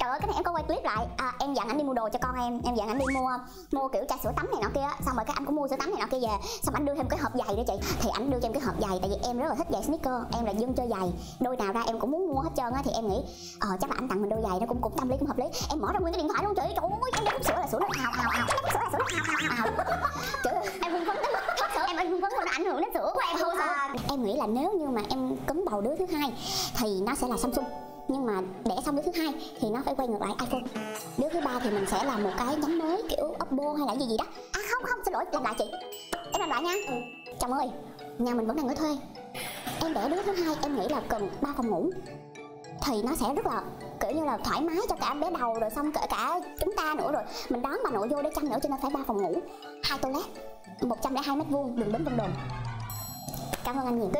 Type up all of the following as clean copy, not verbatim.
Trời ơi, cái này em có quay clip lại. Em dặn anh đi mua đồ cho con em dặn anh đi mua kiểu chai sữa tắm này nọ kia á. Xong rồi cái anh cũng mua sữa tắm này nọ kia về. Xong anh đưa thêm cái hộp giày đó chị. Thì anh đưa cho em cái hộp giày, tại vì em rất là thích giày sneaker, em là dân chơi giày. Đôi nào ra em cũng muốn mua hết trơn á, thì em nghĩ chắc là anh tặng mình đôi giày nó cũng tâm lý, cũng hợp lý. Em mở ra nguyên cái điện thoại luôn chị. Trời ơi, em đếm sữa là sữa nó hào hào hào. Sữa là sữa nó hào hào hào. Trời ơi, em hưng phấn lắm. Thật sự em hưng phấn nó ảnh hưởng đến sữa của em thôi. Em nghĩ là nếu như mà em cấm bầu đứa thứ hai thì nó sẽ là Samsung, nhưng mà đẻ xong đứa thứ hai thì nó phải quay ngược lại iPhone. Đứa thứ ba thì mình sẽ làm một cái nhánh mới kiểu Oppo hay là gì đó. Không, xin lỗi, làm lại chị. Em làm lại nha. Chồng ơi, nhà mình vẫn đang ở thuê. Em đẻ đứa thứ hai em nghĩ là cần 3 phòng ngủ thì nó sẽ rất là kiểu như là thoải mái cho cả bé đầu, rồi xong kể cả chúng ta nữa, rồi mình đón bà nội vô để chăm nữa, cho nên phải 3 phòng ngủ, 2 toilet, 102 m², đường Bến Vân Đồn. Cảm ơn anh nhiều.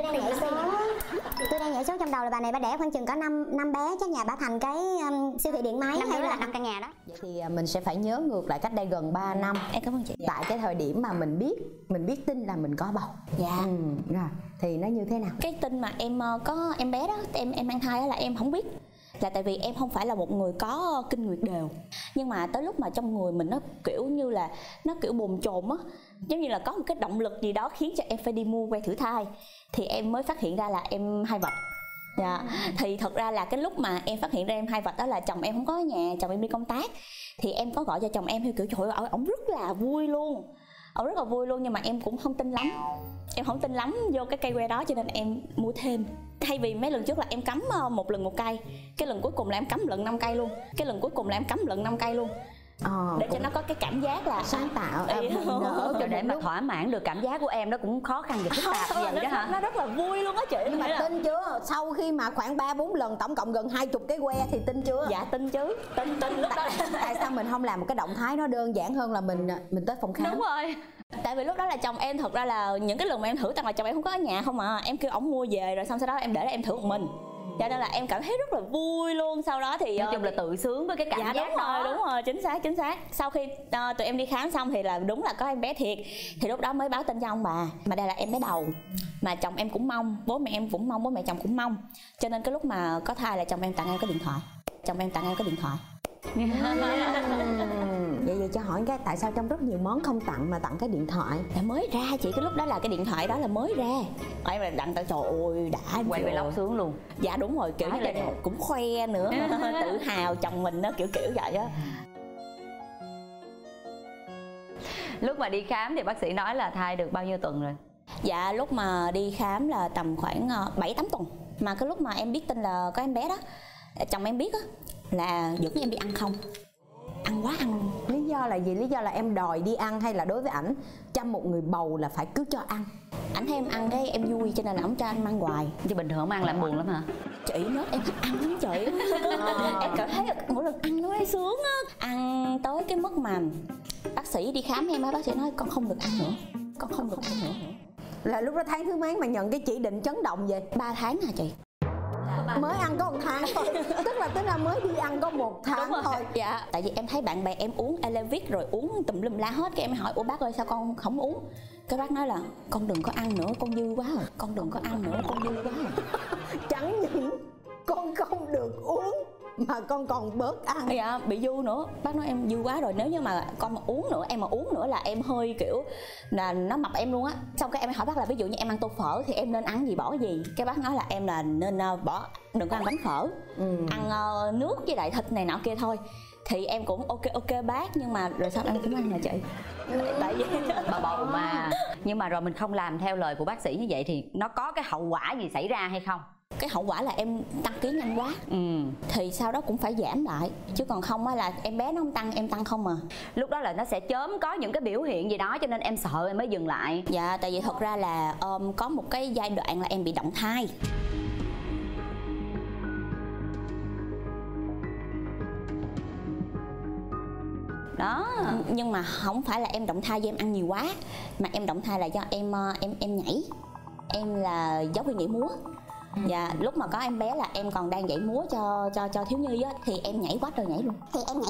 Tôi đang nhảy số trong đầu là bà này bà đẻ khoảng chừng có 5 bé, chắc nhà bà thành cái siêu thị điện máy hay là 5 căn nhà đó. Vậy thì mình sẽ phải nhớ ngược lại cách đây gần 3 năm. Em cảm ơn chị. Tại cái thời điểm mà mình biết tin là mình có bầu. Dạ. Rồi thì nó như thế nào? Cái tin mà em có em bé đó, em mang thai đó là em không biết. Là tại vì em không phải là một người có kinh nguyệt đều, nhưng mà tới lúc mà trong người mình nó kiểu như là nó kiểu bồn chồn á, giống như là có một cái động lực gì đó khiến cho em phải đi mua que thử thai, thì em mới phát hiện ra là em hai vạch. Dạ. Thì thật ra là cái lúc mà em phát hiện ra em hai vạch đó là chồng em không có ở nhà, chồng em đi công tác, thì em có gọi cho chồng em theo kiểu trời ơi ổng rất là vui luôn, ổng rất là vui luôn, nhưng mà em cũng không tin lắm, em không tin lắm vô cái cây que đó, cho nên em mua thêm. Thay vì mấy lần trước là em cắm một lần 1 cây, cái lần cuối cùng là em cắm lần 5 cây luôn, cái lần cuối cùng là em cắm lần 5 cây luôn. Để cho nó có cái cảm giác là sáng tạo, cho để mà thỏa mãn được cảm giác của em đó cũng khó khăn và phức tạp vậy đó hả? Nó rất là vui luôn á chị. Nhưng mà tin chưa? Sau khi mà khoảng 3-4 lần tổng cộng gần 20 cái que thì tin chưa? Dạ tin chứ, tin lúc đó. Tại sao mình không làm một cái động thái nó đơn giản hơn là mình tới phòng khám? Đúng rồi. Tại vì lúc đó là chồng em, thật ra là những cái lần mà em thử tặng là chồng em không có ở nhà không à, em kêu ổng mua về rồi xong sau đó em để là em thử một mình, cho nên là em cảm thấy rất là vui luôn. Sau đó thì nói chung là tự sướng với cái cảm giác đó. Đúng rồi, chính xác. Sau khi tụi em đi khám xong thì là đúng là có em bé thiệt, thì lúc đó mới báo tin cho ông bà, mà đây là em bé đầu mà chồng em cũng mong, bố mẹ em cũng mong, bố mẹ chồng cũng mong, cho nên cái lúc mà có thai là chồng em tặng em cái điện thoại. Vậy cho hỏi cái tại sao trong rất nhiều món không tặng mà tặng cái điện thoại? Là mới ra chị, cái lúc đó là cái điện thoại đó là mới ra, em là tặng trời ơi đã quay về lóc sướng luôn. Dạ đúng rồi, kiểu như là cũng khoe nữa tự hào chồng mình nó kiểu vậy á. Lúc mà đi khám thì bác sĩ nói là thai được bao nhiêu tuần rồi? Dạ lúc mà đi khám là tầm khoảng 7-8 tuần. Mà cái lúc mà em biết tin là có em bé đó, chồng em biết á là dẫn em đi ăn không, ăn quá ăn. Lý do là gì? Lý do là em đòi đi ăn hay là đối với ảnh chăm một người bầu là phải cứ cho ăn? Ảnh thấy em ăn cái em vui cho nên là ổng cho anh ăn hoài. Chứ bình thường không ăn là buồn lắm hả? Chị nhớ em thích ăn lắm chị. Em cảm thấy mỗi lần ăn nó thấy sướng á. Ăn tới cái mức mà bác sĩ đi khám em á, bác sĩ nói con không được ăn nữa, con không được ăn nữa. Là lúc đó tháng thứ mấy mà nhận cái chỉ định chấn động vậy? 3 tháng hả chị? Mới ăn có 1 tháng thôi. Tức là mới đi ăn có 1 tháng thôi. Dạ. Tại vì em thấy bạn bè em uống Elevit rồi uống tùm lum la hết, cái em hỏi ủa bác ơi sao con không uống? Cái bác nói là con đừng có ăn nữa, con dư quá rồi. Con đừng có ăn nữa, con dư quá rồi. Chẳng những con không được uống mà con còn bớt ăn. Dạ, bị dư nữa. Bác nói em dư quá rồi, nếu như mà con mà uống nữa, em mà uống nữa là em hơi kiểu là nó mập em luôn á. Xong cái em hỏi bác là ví dụ như em ăn tô phở thì em nên ăn gì, bỏ gì? Cái bác nói là em là nên bỏ, đừng có ăn bánh phở, ăn nước với lại thịt này nọ kia thôi. Thì em cũng ok bác, nhưng mà rồi sao em cũng ăn là chị. Tại vì bà bầu mà. Nhưng mà rồi mình không làm theo lời của bác sĩ như vậy thì nó có cái hậu quả gì xảy ra hay không? Cái hậu quả là em tăng ký nhanh quá, thì sau đó cũng phải giảm lại, chứ còn không á là em bé nó không tăng, em tăng không à. Lúc đó là nó sẽ chớm có những cái biểu hiện gì đó cho nên em sợ em mới dừng lại. Dạ, tại vì thật ra là có một cái giai đoạn là em bị động thai. Đó. Nhưng mà không phải là em động thai do em ăn nhiều quá, mà em động thai là do em nhảy. Em là giáo viên nhảy múa. Dạ, lúc mà có em bé là em còn đang dạy múa cho thiếu nhi á, thì em nhảy quá trời nhảy luôn.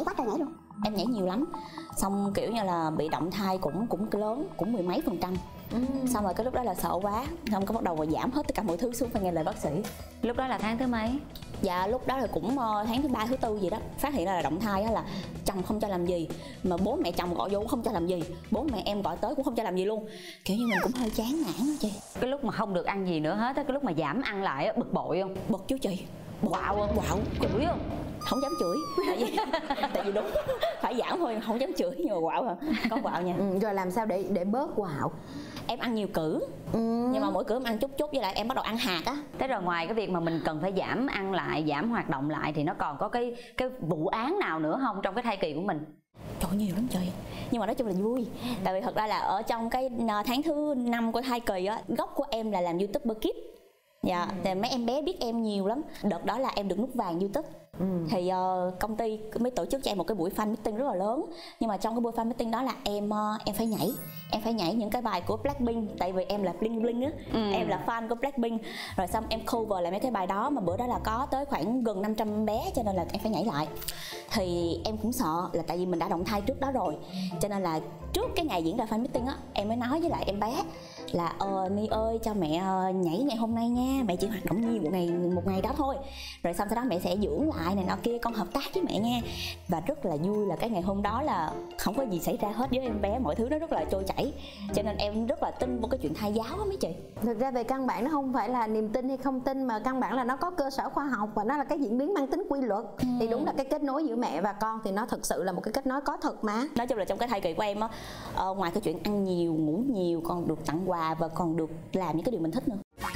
Em nhảy nhiều lắm. Xong kiểu như là bị động thai cũng lớn, cũng 10 mấy %. Xong rồi cái lúc đó là sợ quá, xong cái bắt đầu giảm hết tất cả mọi thứ xuống, phải nghe lời bác sĩ. Lúc đó là tháng thứ mấy? Dạ lúc đó là cũng tháng thứ 3 thứ 4 gì đó, phát hiện ra là động thai á, là chồng không cho làm gì, mà bố mẹ chồng gọi vô cũng không cho làm gì, bố mẹ em gọi tới cũng không cho làm gì luôn. Kiểu như mình cũng hơi chán nản đó chị. Cái lúc mà không được ăn gì nữa hết á, cái lúc mà giảm ăn lại á, bực bội không? Bực chứ chị. Quạo không? Quạo. Chửi không? Không dám chửi. Tại vì đúng phải giảm thôi, không dám chửi nhưng mà quạo hả? Có quạo nha. Rồi làm sao để bớt quạo? Em ăn nhiều cữ, nhưng mà mỗi cữ em ăn chút chút, với lại em bắt đầu ăn hạt á. Thế rồi ngoài cái việc mà mình cần phải giảm ăn lại, giảm hoạt động lại, thì nó còn có cái vụ án nào nữa không trong cái thai kỳ của mình? Trời nhiều lắm trời. Nhưng mà nói chung là vui. Tại vì thật ra là ở trong cái tháng thứ 5 của thai kỳ á, gốc của em là làm YouTuber Kids. Dạ, thì mấy em bé biết em nhiều lắm. Đợt đó là em được nút vàng YouTube. Thì công ty mới tổ chức cho em một cái buổi fan meeting rất là lớn. Nhưng mà trong cái buổi fan meeting đó là em phải nhảy những cái bài của Blackpink. Tại vì em là Bling Bling á, em là fan của Blackpink. Rồi xong em cover lại mấy cái bài đó, mà bữa đó là có tới khoảng gần 500 bé, cho nên là em phải nhảy lại. Thì em cũng sợ là tại vì mình đã động thai trước đó rồi, cho nên là trước cái ngày diễn ra fan meeting á, em mới nói với lại em bé là Ni ơi cho mẹ nhảy ngày hôm nay nha, mẹ chỉ hoạt động nhiều một ngày đó thôi, rồi xong sau đó mẹ sẽ dưỡng lại này nọ kia, con hợp tác với mẹ nha. Và rất là vui là cái ngày hôm đó là không có gì xảy ra hết với em bé, mọi thứ nó rất là trôi chảy, cho nên em rất là tin vào cái chuyện thai giáo á mấy chị. Thực ra về căn bản nó không phải là niềm tin hay không tin, mà căn bản là nó có cơ sở khoa học và nó là cái diễn biến mang tính quy luật. Thì đúng là cái kết nối giữa mẹ và con thì nó thực sự là một cái kết nối có thật mà. Nói chung là trong cái thai kỳ của em á, ngoài cái chuyện ăn nhiều, ngủ nhiều, còn được tặng quà và còn được làm những cái điều mình thích nữa.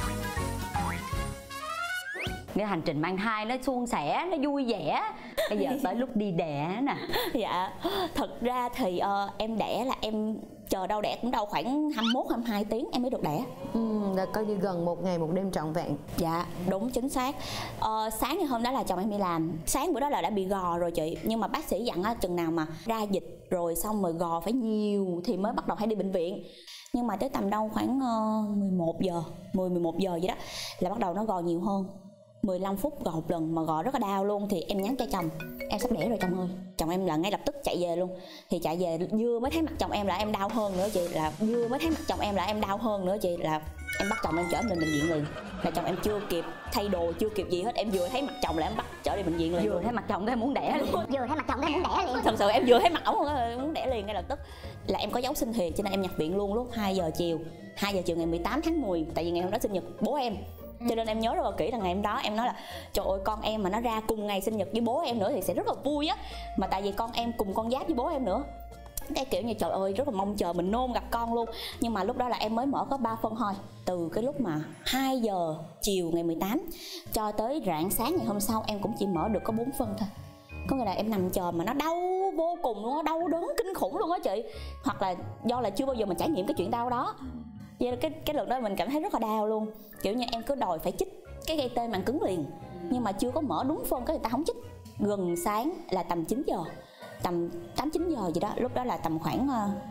Cái hành trình mang thai nó suôn sẻ, nó vui vẻ. Bây giờ tới lúc đi đẻ nè. Dạ, thật ra thì em đẻ là em chờ đâu đẻ cũng đâu khoảng 21-22 tiếng em mới được đẻ. Là coi như gần một ngày một đêm trọn vẹn. Dạ, đúng chính xác. Sáng ngày hôm đó là chồng em đi làm. Sáng bữa đó là đã bị gò rồi chị. Nhưng mà bác sĩ dặn á, chừng nào mà ra dịch rồi xong rồi gò phải nhiều thì mới bắt đầu phải đi bệnh viện. Nhưng mà tới tầm đâu khoảng 11 giờ, 10-11 giờ vậy đó là bắt đầu nó gò nhiều hơn. 15 phút gò một lần mà gò rất là đau luôn. Thì em nhắn cho chồng, em sắp đẻ rồi chồng ơi. Chồng em là ngay lập tức chạy về luôn. Thì chạy về vừa mới thấy mặt chồng em là em đau hơn nữa chị, là vừa mới thấy mặt chồng em là em đau hơn nữa chị, là em bắt chồng em chở em lên bệnh viện liền. Là chồng em chưa kịp thay đồ, chưa kịp gì hết, em vừa thấy mặt chồng là em bắt chở đi bệnh viện liền. Vừa thấy mặt chồng cái muốn đẻ liền. Vừa thấy mặt chồng cái muốn đẻ liền. Thật sự em vừa thấy mặt ổng muốn đẻ liền ngay lập tức. Là em có dấu sinh thiệt cho nên em nhập viện luôn lúc 2 giờ chiều ngày 18 tháng 10. Tại vì ngày hôm đó sinh nhật bố em, cho nên em nhớ rất là kỹ là ngày hôm đó em nói là trời ơi con em mà nó ra cùng ngày sinh nhật với bố em nữa thì sẽ rất là vui á. Mà tại vì con em cùng con giáp với bố em nữa, cái kiểu như trời ơi rất là mong chờ, mình nôn gặp con luôn. Nhưng mà lúc đó là em mới mở có 3 phân thôi. Từ cái lúc mà 2 giờ chiều ngày 18 cho tới rạng sáng ngày hôm sau em cũng chỉ mở được có 4 phân thôi. Có nghĩa là em nằm chờ mà nó đau vô cùng luôn á, đau đớn kinh khủng luôn á chị. Hoặc là do là chưa bao giờ mình trải nghiệm cái chuyện đau đó. Vậy là cái lần đó mình cảm thấy rất là đau luôn. Kiểu như em cứ đòi phải chích cái gây tê màng cứng liền, nhưng mà chưa có mở đúng phân cái người ta không chích. Gần sáng là tầm 9 giờ, tầm 8-9 giờ gì đó, lúc đó là tầm khoảng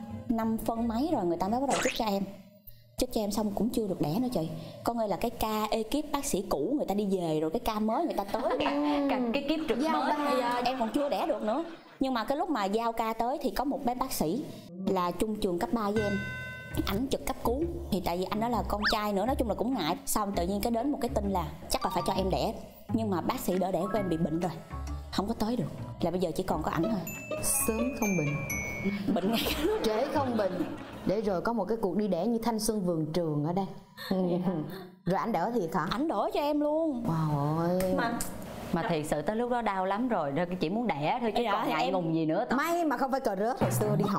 5 phân mấy rồi người ta mới bắt đầu chích cho em. Chích cho em xong cũng chưa được đẻ nữa chị. Có nghĩa là cái ca ekip bác sĩ cũ người ta đi về rồi, cái ca mới người ta tới. Cái kiếp trực mới Em còn chưa đẻ được nữa. Nhưng mà cái lúc mà giao ca tới thì có một bé bác sĩ là chung trường cấp 3 với em, ảnh trực cấp cứu. Thì tại vì anh đó là con trai nữa, nói chung là cũng ngại. Xong tự nhiên cái đến một cái tin là chắc là phải cho em đẻ. Nhưng mà bác sĩ đỡ đẻ của em bị bệnh rồi, không có tới được. Là bây giờ chỉ còn có ảnh thôi. Sớm không bệnh, Bệnh ngay cái lúc trễ không bệnh, để rồi có một cái cuộc đi đẻ như thanh xuân vườn trường ở đây. Rồi ảnh đỡ thiệt hả? ảnh đỡ cho em luôn. Wow ơi. mà thiệt sự tới lúc đó đau lắm rồi, chỉ muốn đẻ thôi chứ Dạ, còn ngại em- ngùng gì nữa. May mà không phải cờ rớt hồi xưa đi học.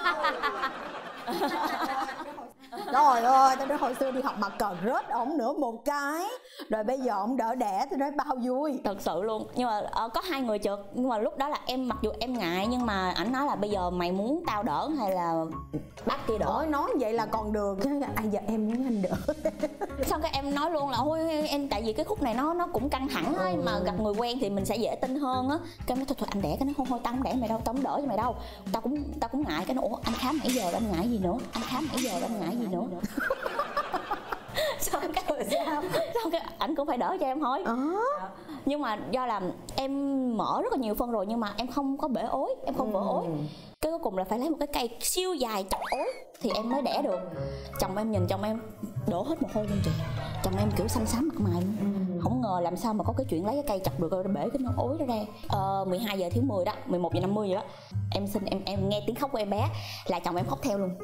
Trời ơi, tao nói hồi xưa đi học mà cờ rớt ổng nữa một cái. Rồi bây giờ ổng đỡ đẻ, tôi nói bao vui. Thật sự luôn. Nhưng mà có 2 người trực. Nhưng mà lúc đó là em, mặc dù em ngại, nhưng mà ảnh nói là bây giờ mày muốn tao đỡ hay là bác kia đỡ. Ôi nói vậy là còn được. Ai giờ em muốn anh đỡ. Xong cái em nói luôn là ôi em, tại vì cái khúc này nó cũng căng thẳng á, mà gặp người quen thì mình sẽ dễ tin hơn á. Cái em nói thôi anh đẻ, cái nó thôi tao không đẻ mày đâu, tao không đỡ cho mày đâu, tao cũng ngại. Cái nó ủa anh khám nãy giờ anh ngại gì nữa, anh khám nãy giờ anh ngại gì nữa. Xong cái Rồi sao? Xong cái ảnh cũng phải đỡ cho em thôi. Nhưng mà do là em mở rất là nhiều phân rồi nhưng mà em không có bể ối, em không vỡ ối. Cái cuối cùng là phải lấy một cái cây siêu dài chọc ối thì em mới đẻ được. Chồng em nhìn chồng em đổ hết mồ hôi luôn chị. Chồng em kiểu xanh xám mặt mày luôn. Không ngờ làm sao mà có cái chuyện lấy cái cây chọc được rồi bể cái nó ối đó ra. 12 giờ thứ 10 đó, 11 giờ 50 vậy đó. Em xin em nghe tiếng khóc của em bé là chồng em khóc theo luôn.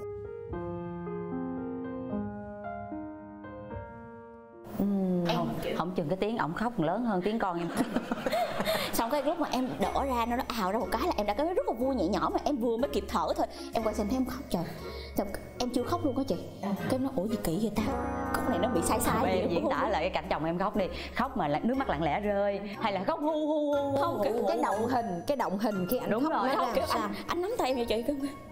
Không chừng cái tiếng ổng khóc còn lớn hơn tiếng con em. Xong cái lúc mà em đỡ ra nó ào ra một cái là em đã có rất là vui nhẹ nhõm mà em vừa mới kịp thở thôi. Em quay xem thấy em khóc trời. Xong em chưa khóc luôn á chị. Cái nó ủa gì kỳ vậy ta? Khóc này nó bị sai sai gì. Em diễn tả lại cái cảnh chồng em khóc đi. Khóc mà nước mắt lặng lẽ rơi hay là khóc hu hu hu. Không, cái động hình khi anh đúng khóc rồi, nó Không, kiểu sao? anh nắm tay em vậy chị.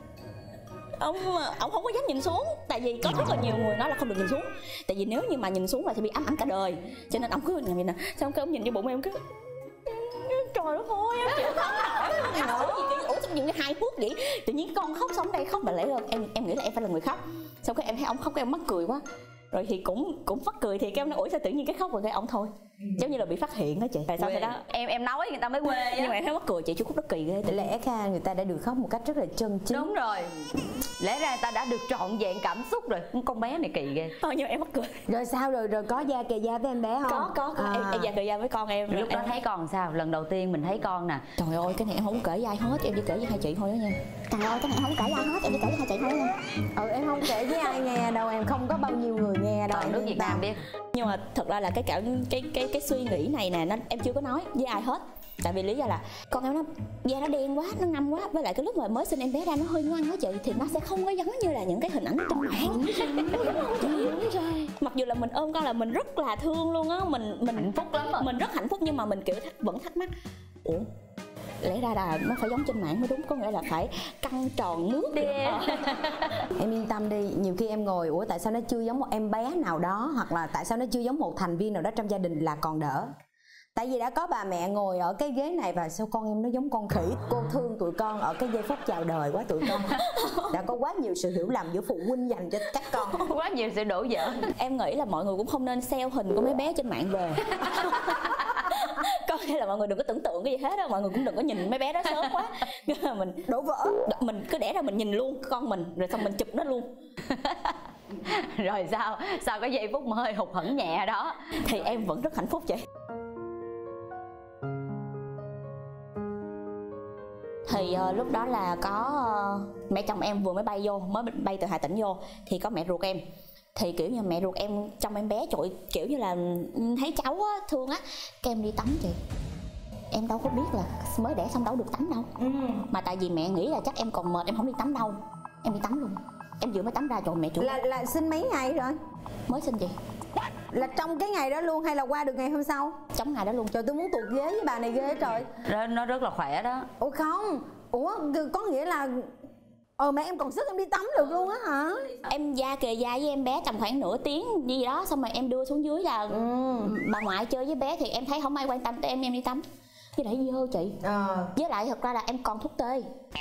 Ông không có dám nhìn xuống, tại vì có rất là nhiều người nói là không được nhìn xuống, tại vì nếu như mà nhìn xuống là sẽ bị ám ảnh cả đời, cho nên ông cứ nhìn vậy nè. Xong cái ông nhìn vô bụng em cứ trời đất ơi em chịu không nổi gì cái ủa sao những cái 2 phút vậy tự nhiên con khóc xong đây khóc mà lại lên em nghĩ là em phải là người khóc. Xong cái em thấy ông khóc cái em mắc cười quá rồi thì cũng mắc cười thì cái em nói ủa sao tự nhiên cái khóc rồi cái ông thôi giống như là bị phát hiện đó chị. Tại sao vậy đó em nói người ta mới quê nhưng mà em thấy mắc cười chị, chú Cúc rất kỳ ghê. Lẽ ra người ta đã được khóc một cách rất là chân chính. đúng rồi, lẽ ra người ta đã được trọn vẹn cảm xúc rồi. Con bé này kỳ ghê. Thôi nhưng mà em mắc cười. Rồi sao rồi có da kề da với em bé không? Có em già cười da với con em. Lúc đó thấy con sao? Lần đầu tiên mình thấy con nè. Trời ơi cái này em không kể với ai hết, em chỉ kể với hai chị thôi đó nha. Trời ơi cái này không kể ai hết, em chỉ kể với hai chị thôi nha. Em không kể với ai nghe đâu, em không có bao nhiêu người nghe đâu. Toàn nước Việt Nam biết. Nhưng mà thật ra là cái suy nghĩ này nè em chưa có nói với ai hết. Tại vì lý do là con em nó da nó đen quá, nó ngâm quá, với lại cái lúc mà mới sinh em bé ra nó hơi nhăn đó chị, thì nó sẽ không có giống như là những cái hình ảnh trên mạng. Đúng rồi. Mặc dù là mình ôm con là mình rất là thương luôn á, mình Hạnh phúc lắm rồi. mình rất hạnh phúc nhưng mà mình kiểu vẫn thắc mắc ủa lẽ ra là nó phải giống trên mạng mới đúng, có nghĩa là phải căng tròn nước đi. Em yên tâm đi, nhiều khi em ngồi ủa tại sao nó chưa giống một em bé nào đó, hoặc là tại sao nó chưa giống một thành viên nào đó trong gia đình là còn đỡ. Tại vì đã có bà mẹ ngồi ở cái ghế này và sao con em nó giống con khỉ. Cô thương tụi con ở cái giây phút chào đời quá tụi con. Đã có quá nhiều sự hiểu lầm giữa phụ huynh dành cho các con. Quá nhiều sự đổ vỡ. Em nghĩ là mọi người cũng không nên sell hình của mấy bé trên mạng về. Có nghĩa là mọi người đừng có tưởng tượng cái gì hết á, mọi người cũng đừng có nhìn mấy bé đó sớm quá. Mình đổ vỡ. Mình cứ đẻ ra mình nhìn luôn con mình rồi xong mình chụp nó luôn. Rồi sao? Sau cái giây phút mà hơi hụt hẫng nhẹ đó thì em vẫn rất hạnh phúc chị. Thì lúc đó là có mẹ chồng em vừa mới bay từ Hà Tĩnh vô, thì có mẹ ruột em. Thì kiểu như mẹ ruột em trong em bé trội kiểu như là thấy cháu á, thương á, cái em đi tắm chị. Em đâu có biết là mới đẻ xong đâu được tắm đâu. Mà tại vì mẹ nghĩ là chắc em còn mệt em không đi tắm đâu, em đi tắm luôn. Em vừa mới tắm ra trời mẹ chửi. Là sinh mấy ngày rồi? Mới sinh chị. Là trong cái ngày đó luôn hay là qua được ngày hôm sau? Trong ngày đó luôn. Trời tôi muốn tuột ghế với bà này ghê trời. Nó rất là khỏe đó. Ủa không, ủa có nghĩa là mẹ em còn sức em đi tắm được luôn á hả? Em da kề da với em bé tầm khoảng nửa tiếng gì đó, xong rồi em đưa xuống dưới là bà ngoại chơi với bé, thì em thấy không ai quan tâm tới em đi tắm. Chứ để dơ chị. Với lại thật ra là em còn thuốc tê.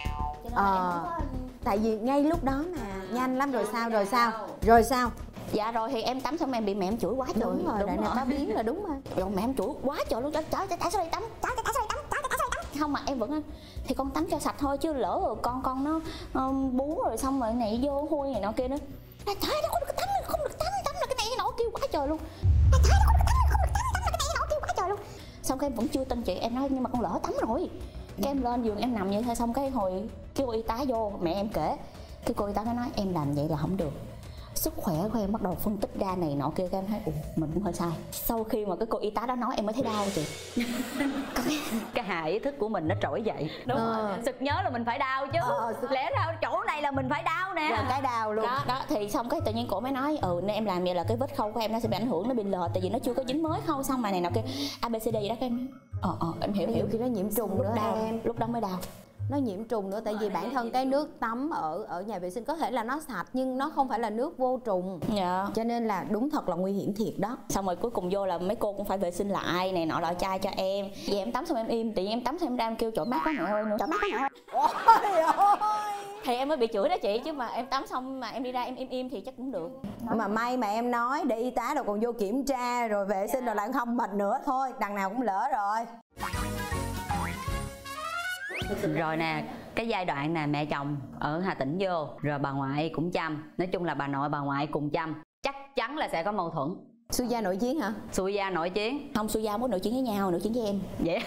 Tại vì ngay lúc đó mà nhanh lắm. Rồi sao? Dạ rồi thì em tắm xong em bị mẹ em chửi quá trời. Đúng rồi, đại này có biến là đúng rồi. Rồi mẹ em chửi quá trời luôn. Trời tại sao đi tắm? Tại sao đi tắm? Không mà em vẫn thì con tắm cho sạch thôi, chứ lỡ rồi con nó bú rồi xong rồi này vô hôi này nọ kia nữa. Trời ơi nó không được tắm là cái này cái nọ kêu quá trời luôn. Trời ơi nó không được tắm là cái này cái nọ kêu quá trời luôn. Xong cái em vẫn chưa tin chị, em nói nhưng mà con lỡ tắm rồi. Cái em lên giường em nằm vậy thôi, xong cái hồi kêu y tá vô, mẹ em kể, cái cô y tá nó nói em làm vậy là không được, sức khỏe của em bắt đầu phân tích ra này nọ kia. Cái em thấy mình cũng hơi sai. Sau khi mà cái cô y tá đó nói em mới thấy đau chị. Cái hạ ý thức của mình nó trỗi dậy. Đúng rồi. Sực nhớ là mình phải đau chứ. Lẽ ra chỗ này là mình phải đau nè. Là cái đau luôn. Đó thì xong cái tự nhiên cổ mới nói nên em làm vậy là cái vết khâu của em nó sẽ bị ảnh hưởng, nó bị lệch, tại vì nó chưa có dính mới khâu xong mà này nọ kia ABCD gì đó. Cái em em hiểu khi nó nhiễm trùng nữa em. Lúc đó mới đau. Nó nhiễm trùng nữa, tại vì bản thân cái nước tắm ở nhà vệ sinh có thể là nó sạch nhưng nó không phải là nước vô trùng. Dạ. Cho nên là đúng thật là nguy hiểm thiệt đó. Xong rồi cuối cùng vô là mấy cô cũng phải vệ sinh lại này nọ, loại chai cho em. Vậy em tắm xong em im, tự nhiên em tắm xong em ra em kêu chỗ mát quá mẹ ơi nữa. Chỗ mát quá mẹ ơi. Ôi ơi. thì em mới bị chửi đó chị, chứ mà em tắm xong mà em đi ra em im thì chắc cũng được. Mà may mà em nói để y tá đâu còn vô kiểm tra rồi vệ sinh rồi lại không mệt nữa, thôi đằng nào cũng lỡ rồi. Rồi nè, cái giai đoạn nè mẹ chồng ở Hà Tĩnh vô, rồi bà ngoại cũng chăm, nói chung là bà nội bà ngoại cùng chăm, chắc chắn là sẽ có mâu thuẫn. Xui gia nội chiến hả? Xui gia nội chiến. Không, xui gia không có nội chiến với nhau, nội chiến với em. Vậy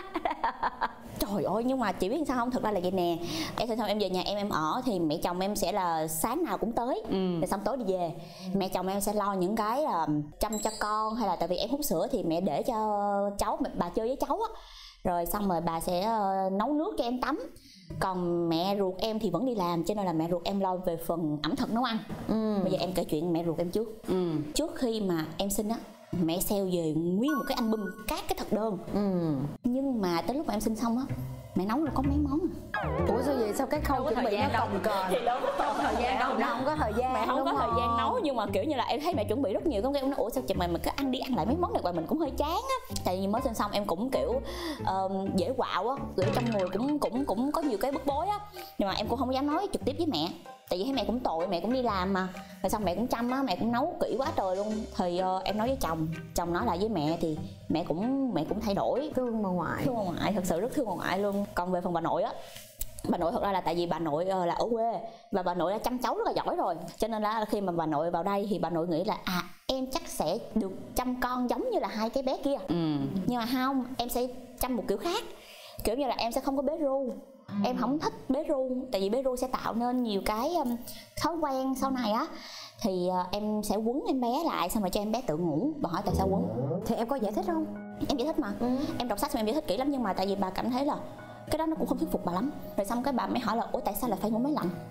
Trời ơi, nhưng mà chị biết sao không, thật ra là vậy nè, em xong em về nhà em ở thì mẹ chồng em sẽ là sáng nào cũng tới, rồi xong tối đi về. Mẹ chồng em sẽ lo những cái là chăm cho con, hay là tại vì em hút sữa thì mẹ để cho cháu, bà chơi với cháu á, rồi xong rồi bà sẽ nấu nước cho em tắm. Còn mẹ ruột em thì vẫn đi làm, cho nên là mẹ ruột em lo về phần ẩm thực nấu ăn. Bây giờ em kể chuyện mẹ ruột em trước. Trước khi mà em sinh á, mẹ sale về nguyên một cái album các cái thực đơn. Nhưng mà tới lúc mà em sinh xong á, mẹ nấu là có mấy món. Ủa sao vậy? Sao cái khâu chuẩn bị nó cồng kềnh? Thì đâu có thời gian đâu, nó không có thời gian. Mẹ không có thời gian nấu, nhưng mà kiểu như là em thấy mẹ chuẩn bị rất nhiều. Có cái em nói ủa sao chị mày cứ ăn đi ăn lại mấy món này, và mình cũng hơi chán á. Tại vì mới sinh xong em cũng kiểu dễ quạo á, kiểu trong người cũng có nhiều cái bức bối á, nhưng mà em cũng không dám nói trực tiếp với mẹ. Tại vì thấy mẹ cũng tội, mẹ cũng đi làm mà, rồi xong mẹ cũng chăm á, mẹ cũng nấu kỹ quá trời luôn. Thì em nói với chồng nói lại với mẹ thì mẹ cũng thay đổi. Thương bà ngoại. Thương bà ngoại, thật sự rất thương bà ngoại luôn. Còn về phần bà nội á, bà nội thật ra là tại vì bà nội là ở quê và bà nội đã chăm cháu rất là giỏi rồi, cho nên là khi mà bà nội vào đây thì bà nội nghĩ là em chắc sẽ được chăm con giống như là hai cái bé kia. Nhưng mà không, em sẽ chăm một kiểu khác, kiểu như là em sẽ không có bế ru. Em không thích bế ru, tại vì bế ru sẽ tạo nên nhiều cái thói quen sau này á. Thì em sẽ quấn em bé lại, xong rồi cho em bé tự ngủ. Bà hỏi tại sao quấn thì em có giải thích không? Em giải thích mà. Em đọc sách xong em giải thích kỹ lắm, nhưng mà tại vì bà cảm thấy là cái đó nó cũng không thuyết phục bà lắm. Rồi xong cái bà mới hỏi là ủa tại sao lại phải ngủ máy lạnh,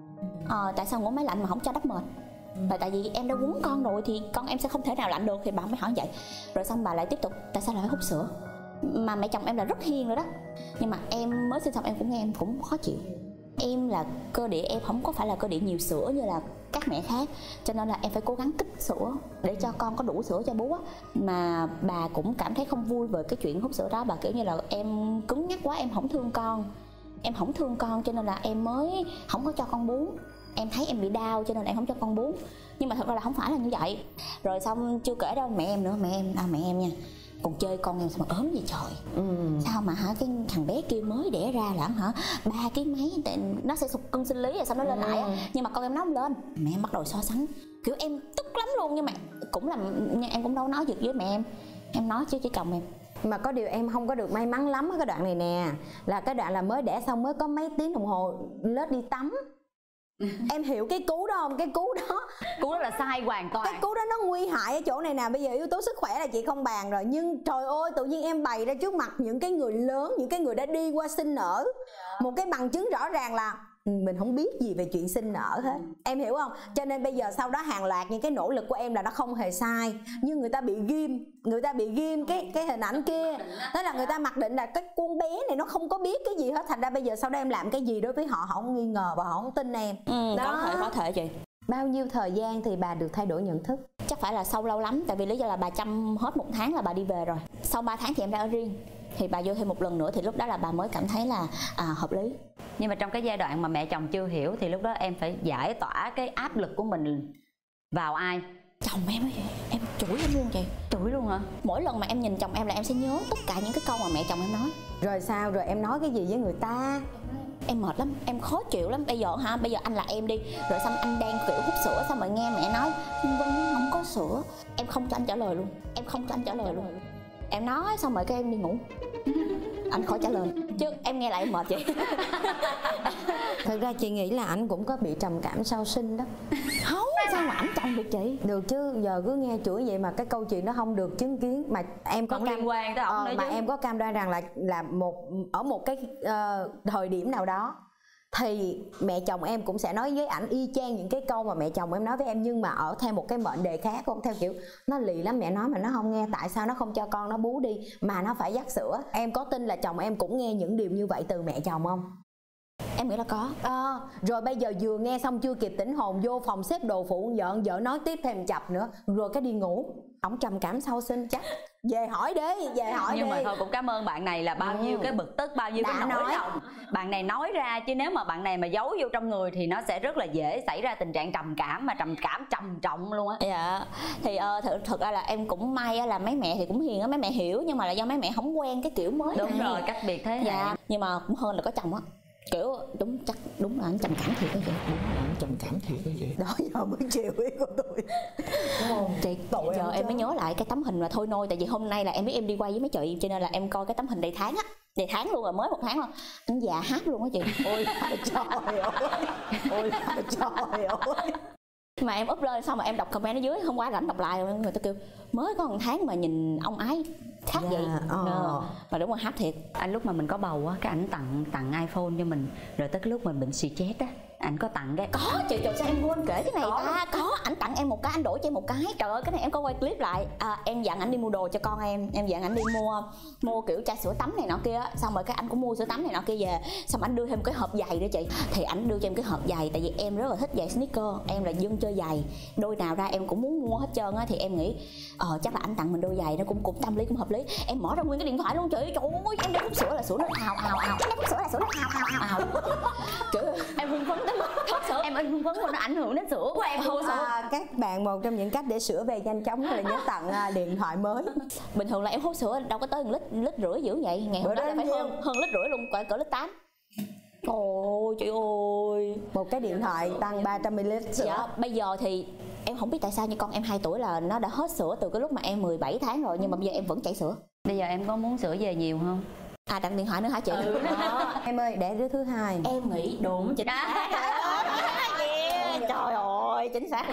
tại sao ngủ máy lạnh mà không cho đắp mền. Và tại vì em đã quấn con rồi thì con em sẽ không thể nào lạnh được, thì bà mới hỏi vậy. Rồi xong bà lại tiếp tục tại sao lại phải hút sữa, mà mẹ chồng em là rất hiền rồi đó. Nhưng mà em mới sinh xong em cũng nghe em cũng khó chịu. Em là cơ địa em không có phải là cơ địa nhiều sữa như là các mẹ khác, cho nên là em phải cố gắng kích sữa để cho con có đủ sữa cho bú á. Mà bà cũng cảm thấy không vui về cái chuyện hút sữa đó. Bà kiểu như là em cứng nhắc quá, em không thương con, cho nên là em mới không có cho con bú. Em thấy em bị đau cho nên em không cho con bú, nhưng mà thật ra là không phải là như vậy. Rồi xong chưa kể đâu mẹ em nữa, mẹ em nha, còn chơi con em sao mà ốm gì trời. Sao mà cái thằng bé kia mới đẻ ra là 3 kg mấy, nó sẽ sụt cân sinh lý rồi sao nó lên lại. Nhưng mà con em nó không lên. Mẹ em bắt đầu so sánh, kiểu em tức lắm luôn. Nhưng mà cũng là em cũng đâu nói gì với mẹ em nói chứ chồng em. Mà có điều em không có được may mắn lắm ở cái đoạn này nè, là cái đoạn là mới đẻ xong mới có mấy tiếng đồng hồ lết đi tắm. Em hiểu cái cú đó không? Cái cú đó là sai hoàn toàn. Cái cú đó nó nguy hại ở chỗ này nè. Bây giờ yếu tố sức khỏe là chị không bàn rồi, nhưng trời ơi tự nhiên em bày ra trước mặt những cái người lớn, những cái người đã đi qua sinh nở, một cái bằng chứng rõ ràng là mình không biết gì về chuyện sinh nở hết. Em hiểu không? Cho nên bây giờ sau đó hàng loạt những cái nỗ lực của em là nó không hề sai, nhưng người ta bị ghim cái hình ảnh kia. Thế là người ta mặc định là cái con bé này nó không có biết cái gì hết, thành ra bây giờ sau đó em làm cái gì đối với họ không nghi ngờ và họ không tin em. Có thể chị. Bao nhiêu thời gian thì bà được thay đổi nhận thức? Chắc phải là sau lâu lắm, tại vì lý do là bà chăm hết 1 tháng là bà đi về rồi. Sau 3 tháng thì em ra ở riêng, thì bà vô thêm một lần nữa thì lúc đó là bà mới cảm thấy là hợp lý. Nhưng mà trong cái giai đoạn mà mẹ chồng chưa hiểu thì lúc đó em phải giải tỏa cái áp lực của mình vào ai? Chồng em ấy, em chửi em luôn chị. Chửi luôn hả? Mỗi lần mà em nhìn chồng em là em sẽ nhớ tất cả những cái câu mà mẹ chồng em nói. Rồi sao? Rồi em nói cái gì với người ta? Em mệt lắm, em khó chịu lắm. Bây giờ anh là em đi, rồi xong anh đang kiểu hút sữa, xong rồi nghe mẹ nói Vân không có sữa, em không cho anh trả lời luôn. Em nói xong rồi cái em đi ngủ. Anh khỏi trả lời chứ em nghe lại em mệt vậy. Thật ra chị nghĩ là anh cũng có bị trầm cảm sau sinh đó. Không, sao mà ảnh chồng được chị? Được chứ, giờ cứ nghe chửi vậy mà cái câu chuyện đó không được chứng kiến. Mà em có liên quan tới ổng nữa mà chứ. em có cam đoan rằng là ở một cái thời điểm nào đó thì mẹ chồng em cũng sẽ nói với ảnh y chang những cái câu mà mẹ chồng em nói với em, nhưng mà ở theo một cái mệnh đề khác, không theo kiểu nó lì lắm mẹ nói mà nó không nghe, tại sao nó không cho con nó bú đi mà nó phải dắt sữa. Em có tin là chồng em cũng nghe những điều như vậy từ mẹ chồng không? Em nghĩ là có. Rồi bây giờ vừa nghe xong chưa kịp tỉnh hồn, vô phòng xếp đồ phụ vợ nói tiếp thêm chập nữa, rồi cái đi ngủ. Ổng trầm cảm sau sinh chắc. về hỏi đi, về hỏi nhưng đi. mà thôi cũng cảm ơn bạn này là bao nhiêu cái bực tức, bao nhiêu Đã cái nỗi nói. lòng bạn này nói ra, chứ nếu mà bạn này mà giấu vô trong người thì nó sẽ rất là dễ xảy ra tình trạng trầm cảm, mà trầm cảm trầm trọng luôn á. Dạ thì thực ra là em cũng may á, là mấy mẹ thì cũng hiền á, mấy mẹ hiểu, nhưng mà là do mấy mẹ không quen cái kiểu mới Đúng này. rồi, cách biệt thế hệ. Dạ nhưng mà cũng hơn là có chồng á, kiểu đúng là anh trầm cảm thiệt đó chị. Trầm cảm thiệt đó chị. Đó giờ mới chịu ý của tôi. Đúng không? Chị Tội giờ em em chứ. mới nhớ lại cái tấm hình mà thôi nôi, tại vì hôm nay là em biết em đi quay với mấy chị cho nên là em coi cái tấm hình đầy tháng á, đầy tháng luôn rồi, mới 1 tháng luôn, anh già hát luôn á chị. Ôi trời ơi, ôi trời ơi. Mà em up lên xong mà em đọc comment ở dưới, hôm qua rảnh đọc lại rồi người ta kêu mới có 1 tháng mà nhìn ông ấy khác vậy. Mà đúng rồi, hát thiệt. Anh lúc mà mình có bầu á, cái ảnh tặng iPhone cho mình, rồi tới cái lúc mình bệnh stress á, ảnh có tặng cái Có chị, trời sao em quên kể cái này ta. Có, ảnh tặng em một cái, anh đổi cho em một cái. Trời ơi cái này em có quay clip lại. Em dặn ảnh đi mua đồ cho con em dặn ảnh đi mua kiểu chai sữa tắm này nọ kia, xong rồi cái anh cũng mua sữa tắm này nọ kia về, xong ảnh đưa thêm cái hộp giày đó chị. Thì ảnh đưa cho em cái hộp giày, tại vì em rất là thích giày sneaker, em là dân chơi giày, đôi nào ra em cũng muốn mua hết trơn á. Thì em nghĩ chắc là anh tặng mình đôi giày nó cũng tâm lý, cũng hợp lý. Em mở ra nguyên cái điện thoại luôn chị. Trời ơi em đem hút sữa là sữa nó ào ào ào, em đem hút sữa là sữa nó ào ào ào. Kiểu em hưng phấn tới mức thật sự em hưng phấn mà nó ảnh hưởng đến sữa của em luôn. Các bạn, một trong những cách để sữa về nhanh chóng là nhớ tặng điện thoại mới. Bình thường là em hút sữa đâu có tới 1,5 lít dữ vậy, ngày hôm đó là phải hơn 1,5 lít luôn, cỡ lít 8. Ôi trời ơi, một cái điện thoại tăng 300ml sữa. Dạ, bây giờ thì em không biết tại sao, như con em 2 tuổi là nó đã hết sữa từ cái lúc mà em 17 tháng rồi, nhưng mà bây giờ em vẫn chảy sữa. Bây giờ em có muốn sữa về nhiều không? Tặng điện thoại nữa hả chị? Em ơi, để đứa thứ hai. Em nghĩ đúng chính xác. Trời ơi, chính xác.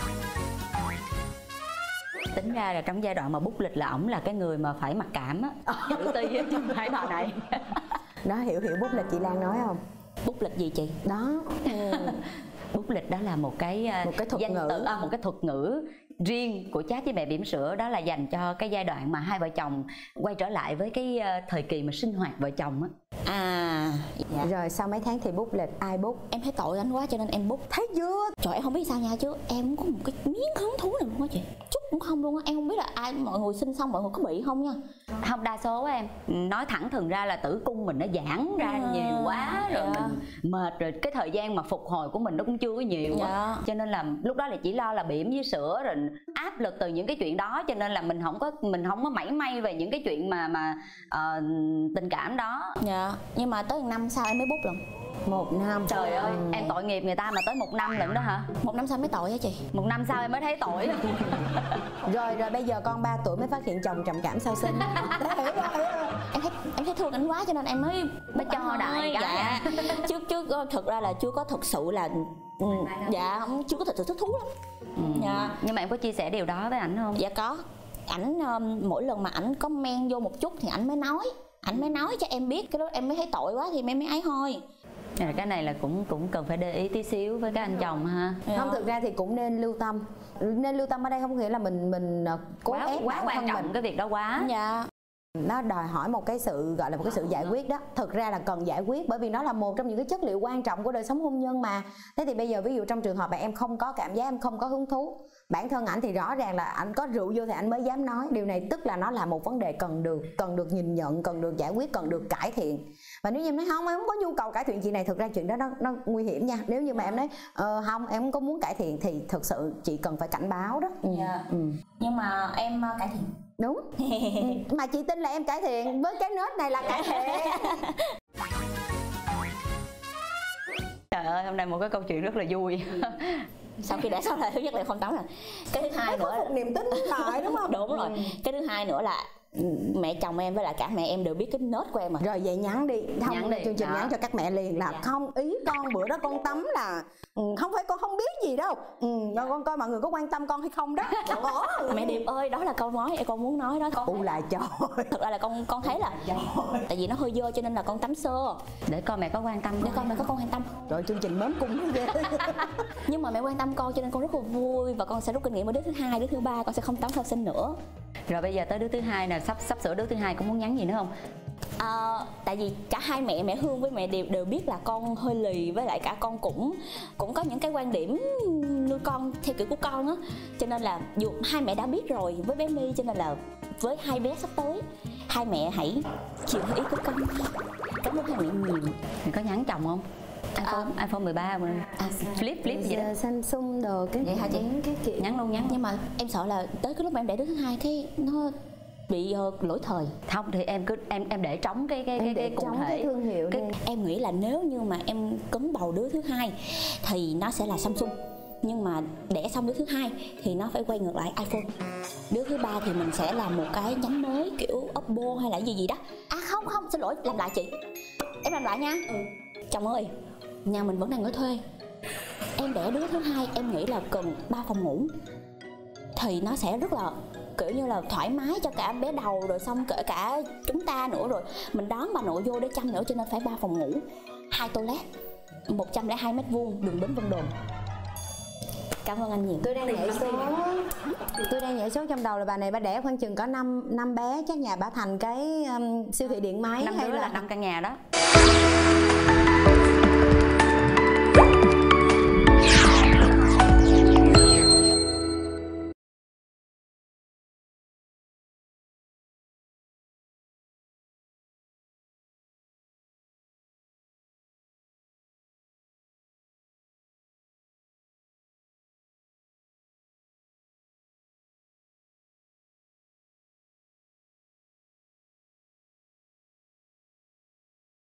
Tính ra là trong giai đoạn mà bút lịch là ổng là cái người mà phải mặc cảm á, tự ti á, chứ không phải bà này. Đó, hiểu bút lịch chị Lan nói không? Bút lịch gì chị? Đó. Bút lịch đó là một cái thuật danh ngữ. từ, một cái thuật ngữ riêng của Chat với Mẹ Bỉm Sữa, đó là dành cho cái giai đoạn mà hai vợ chồng quay trở lại với cái thời kỳ mà sinh hoạt vợ chồng á. Dạ. Rồi sau mấy tháng thì bút lịch ai bút? Em thấy tội anh quá cho nên em bút. Thấy chưa? Trời em không biết sao nha, chứ em có một cái miếng hứng thú nào luôn á chị, chút cũng không luôn á. Em không biết là ai, mọi người sinh xong mọi người có bị không nha. Không, đa số em nói thẳng thừng ra là tử cung mình nó giãn ra nhiều quá rồi, mình mệt rồi, cái thời gian mà phục hồi của mình nó cũng chưa có nhiều á. Cho nên là lúc đó là chỉ lo là bỉm với sữa, rồi áp lực từ những cái chuyện đó, cho nên là mình không có mảy may về những cái chuyện mà tình cảm đó. Dạ, nhưng mà tới 1 năm sau em mới bút lần. 1 năm. Trời ơi, em tội nghiệp người ta mà tới 1 năm lận đó hả? 1 năm sau mới tội hả chị? 1 năm sau em mới thấy tội. Rồi bây giờ con 3 tuổi mới phát hiện chồng trầm cảm sau sinh. Em thấy thương anh quá cho nên em mới cho đại cái. Dạ. Chứ thực ra là chưa có thực sự là dạ chưa có thực sự thích thú lắm. Dạ. Nhưng mà em có chia sẻ điều đó với ảnh không? Dạ có. Ảnh mỗi lần mà ảnh có men vô một chút thì ảnh mới nói cho em biết, cái đó em mới thấy tội quá thì em mới ấy thôi. Cái này là cũng cần phải để ý tí xíu với các anh chồng ha. Không, thực ra thì cũng nên lưu tâm. Nên lưu tâm ở đây không nghĩa là mình cố ép quá quan trọng mình cái việc đó quá. Dạ. Nó đòi hỏi một cái sự gọi là một cái sự giải quyết đó. Thực ra là cần giải quyết, bởi vì nó là một trong những cái chất liệu quan trọng của đời sống hôn nhân mà. Thế thì bây giờ ví dụ trong trường hợp mà em không có cảm giác, em không có hứng thú, bản thân ảnh thì rõ ràng là ảnh có rượu vô thì ảnh mới dám nói. Điều này tức là nó là một vấn đề cần được nhìn nhận, cần được giải quyết, cần được cải thiện. Và nếu như em nói không, em không có nhu cầu cải thiện chuyện này, thực ra chuyện đó nó nguy hiểm nha. Nếu như mà em nói không, em không có muốn cải thiện thì thực sự chị cần phải cảnh báo đó. Nhưng mà em cải thiện. Đúng. Mà chị tin là em cải thiện, với cái nết này là cải thiện. Trời ơi, hôm nay một cái câu chuyện rất là vui. Sau khi đã xong là thứ nhất là không tắm rồi. Cái thứ hai nữa là niềm tin lại đúng không? Đúng rồi. Cái thứ hai nữa là mẹ chồng em với lại cả mẹ em đều biết cái nết của em mà. Rồi vậy nhắn đi, không chương trình nhắn cho các mẹ liền là không, ý con bữa đó con tắm là không phải con không biết gì đâu, con coi mọi người có quan tâm con hay không đó. Mẹ Điệp ơi, đó là câu nói con muốn nói đó. U lại trời. Thật ra là con thấy là tại vì nó hơi dơ cho nên là con tắm sơ để coi mẹ có quan tâm, để coi mẹ có con quan tâm. Rồi chương trình mến cung nó ghê. Nhưng mà mẹ quan tâm con cho nên con rất là vui, và con sẽ rút kinh nghiệm ở đứa thứ hai, đứa thứ ba con sẽ không tắm sau sinh nữa. Rồi bây giờ tới đứa thứ hai nè, sắp sửa đứa thứ hai, cũng muốn nhắn gì nữa không? Tại vì cả hai mẹ Hương với mẹ Điệp đều biết là con hơi lì, với lại cả con cũng có những cái quan điểm nuôi con theo kiểu của con á, cho nên là dù hai mẹ đã biết rồi với bé My, cho nên là với hai bé sắp tới, hai mẹ hãy chịu ý của con. Cảm ơn hai mẹ nhiều. Thì có nhắn chồng không? iPhone 13 mà. Flip gì đó. Samsung đồ cái Vậy hả chị? cái kiểu Nhắn luôn. Nhưng mà em sợ là tới cái lúc mà em đẻ đứa thứ hai cái nó bị lỗi thời. Không thì em cứ em để trống cái cụ trong thể cái thương hiệu đi. Em nghĩ là nếu như mà em cấn bầu đứa thứ hai thì nó sẽ là Samsung, nhưng mà đẻ xong đứa thứ hai thì nó phải quay ngược lại iPhone. Đứa thứ ba thì mình sẽ làm một cái nhánh mới kiểu Oppo hay là gì đó. Không, xin lỗi, làm lại chị. Em làm lại nha. Chồng ơi, nhà mình vẫn đang ở thuê. Em đẻ đứa thứ hai em nghĩ là cần 3 phòng ngủ thì nó sẽ rất là kiểu như là thoải mái cho cả bé đầu, rồi xong kể cả chúng ta nữa, rồi mình đón bà nội vô để chăm nữa, cho nên phải 3 phòng ngủ, 2 toilet, 102 m², đường đến Vân Đồn. Cảm ơn anh nhiều. Tôi đang nhảy số trong đầu là bà này bà đẻ khoảng chừng có 5 bé, chắc nhà bà thành cái siêu thị điện máy 5 hay đứa là là 5 căn nhà đó.